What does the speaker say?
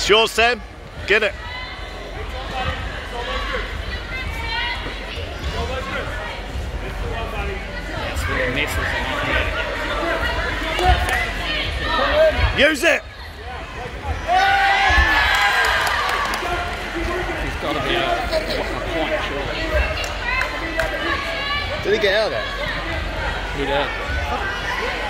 It's yours, Sam. Get it. Use it. He's got to be a point, surely. Did he get out of there? He did.